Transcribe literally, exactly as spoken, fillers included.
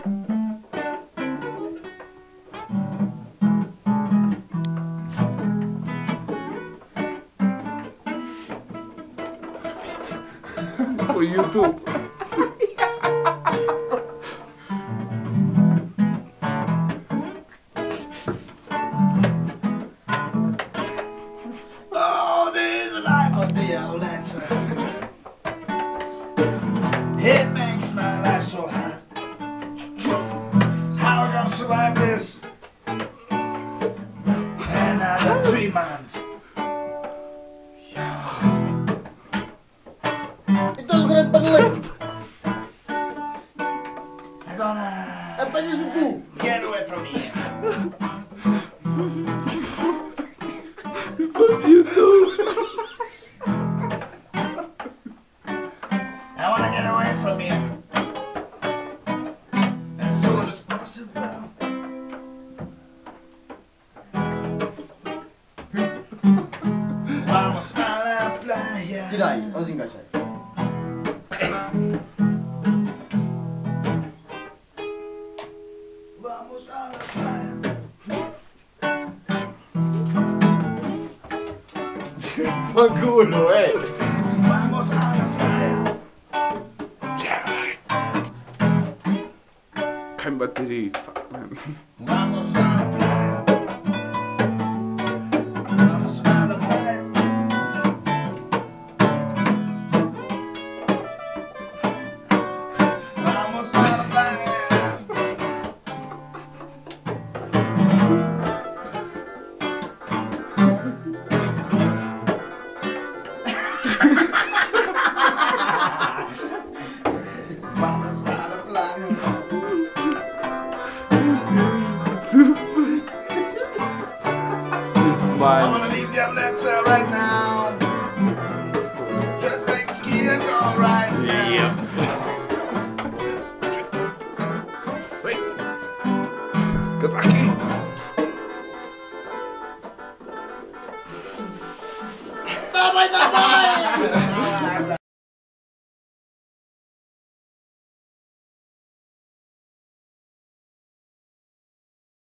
For YouTube. Oh, this is the life of Diavolezza. It makes my life so hard. How am I gonna survive this? Another three months. Ito ang kurang pangulit. I'm gonna Apa niya suku? get away from here. For YouTube. I wanna get away from here as soon as possible. Vamos a la playa. Tiray, o sing ka siya. Vamos a la playa. Fanculo, eh. Vamos a la playa. Kein Batterie. Fuck, man. Vamos a la playa. Vamos a la playa. Vamos a la playa. Vamos a la playa. It's I mine. wanna leave Diavolezza right now. Just take a ski and go right now. Wait. Kazaki. Tama na ba?